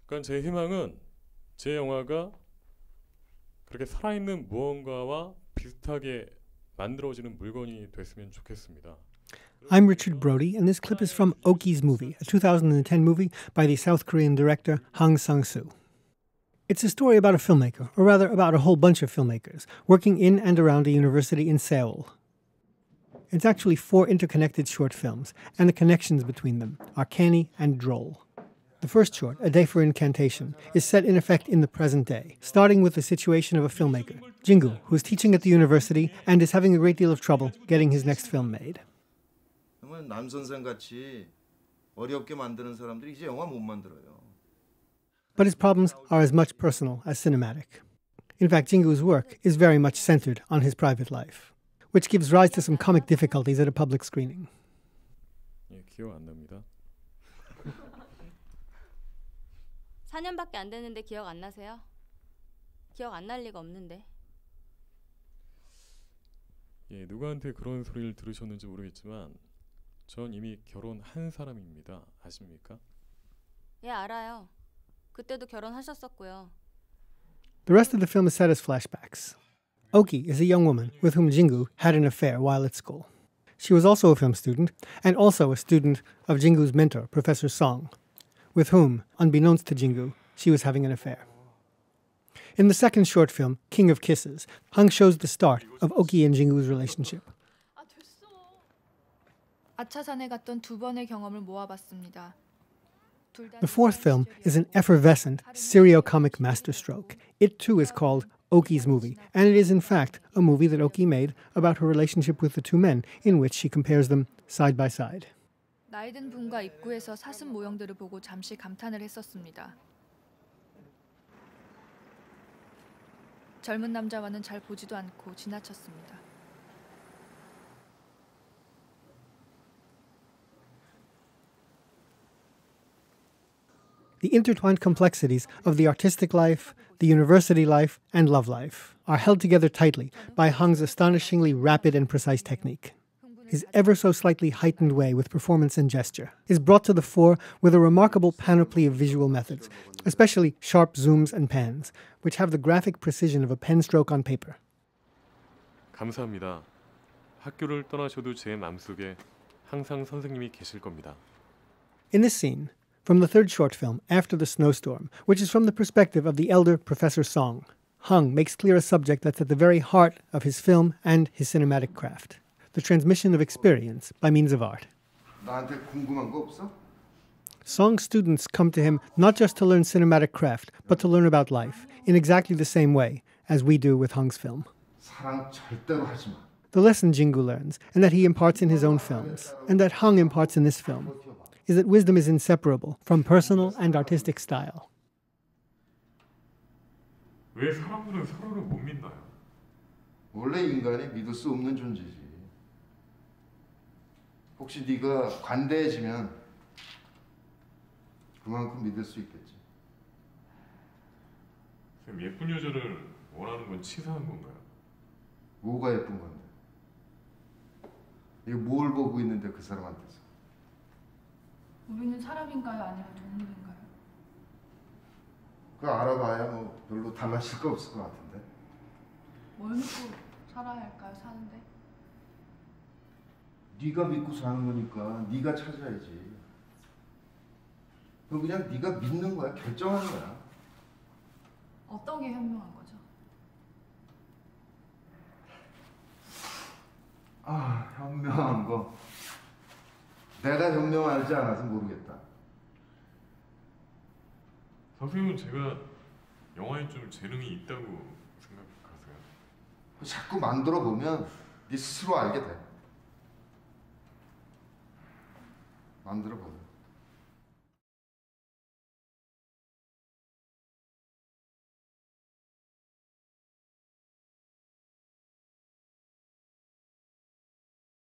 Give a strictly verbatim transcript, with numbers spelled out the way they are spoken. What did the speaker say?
그러니까 제 희망은 제 영화가 그렇게 살아있는 무언가와 비슷하게 만들어지는 물건이 됐으면 좋겠습니다. I'm Richard Brody, and this clip is from Oki's Movie, a two thousand ten movie by the South Korean director Hang Sang-soo. It's a story about a filmmaker, or rather about a whole bunch of filmmakers, working in and around a university in Seoul. It's actually four interconnected short films, and the connections between them are canny and droll. The first short, A Day for Incantation, is set in effect in the present day, starting with the situation of a filmmaker, Jingu, who's teaching at the university and is having a great deal of trouble getting his next film made. 남 선생 같이 어렵게 만드는 사람들이 이제 영화 못 만들어요. But his problems are as much personal as cinematic. In fact, Jingu's work is very much centered on his private life, which gives rise to some comic difficulties at a public screening. 예, 기억 안 납니다. 사 년밖에 안 됐는데 기억 안 나세요? 기억 안 날 리가 없는데. 예, 누구한테 그런 소리를 들으셨는지 모르겠지만 전 이미 결혼한 사람입니다. 아십니까? 예, 알아요. 그때도 결혼하셨었고요. The rest of the film is set as flashbacks. Oki is a young woman with whom Jingu had an affair while at school. She was also a film student, and also a student of Jingu's mentor, Professor Song, with whom, unbeknownst to Jingu, she was having an affair. In the second short film, King of Kisses, Hang shows the start of Oki and Jingu's relationship. 아차산에 갔던 두 번의 경험을 모아봤습니다. The fourth film is an effervescent, serio-comic masterstroke. It too is called Oki's Movie, and it is in fact a movie that Oki made about her relationship with the two men, in which she compares them side by side. 나이든 분과 입구에서 사슴 모형들을 보고 잠시 감탄을 했었습니다. 젊은 남자와는 잘 보지도 않고 지나쳤습니다. The intertwined complexities of the artistic life, the university life, and love life are held together tightly by Hang's astonishingly rapid and precise technique. His ever so slightly heightened way with performance and gesture is brought to the fore with a remarkable panoply of visual methods, especially sharp zooms and pans, which have the graphic precision of a pen stroke on paper. 감사합니다. 학교를 떠나셔도 제 마음속에 항상 선생님이 계실 겁니다. In this scene, from the third short film, After the Snowstorm, which is from the perspective of the elder Professor Song, Hang makes clear a subject that's at the very heart of his film and his cinematic craft: the transmission of experience by means of art. 나한테 궁금한 거 없어? Song's students come to him not just to learn cinematic craft, but to learn about life, in exactly the same way as we do with Hang's film. 사랑 절대로 하지 마. The lesson Jingu learns, and that he imparts in his own films, and that Hang imparts in this film, is that wisdom is inseparable from personal and artistic style. 왜 사람들은 서로를 못 믿나요? 원래 인간이 믿을 수 없는 존재지. 혹시 네가 관대해지면 그만큼 믿을 수 있겠지. 쌤, 예쁜 여자를 원하는 건 치사한 건가요? 뭐가 예쁜 건데? 이거 뭘 보고 있는데 그 사람한테서? 우리는 사람인가요? 아니면 동물인가요? 그거 알아봐야 뭐 별로 달라질 거 없을 것 같은데. 뭘 믿고 살아야 할까요? 사는데? 네가 믿고 사는 거니까 네가 찾아야지. 그럼 그냥 네가 믿는 거야, 결정하는 거야. 어떤 게 현명한 거죠? 아, 현명한 거. 내가 현명하지 않아서 모르겠다. 선생님은 제가 영화에 좀 재능이 있다고 생각하세요? 자꾸 만들어 보면 네 스스로 알게 돼. 만들어 보면.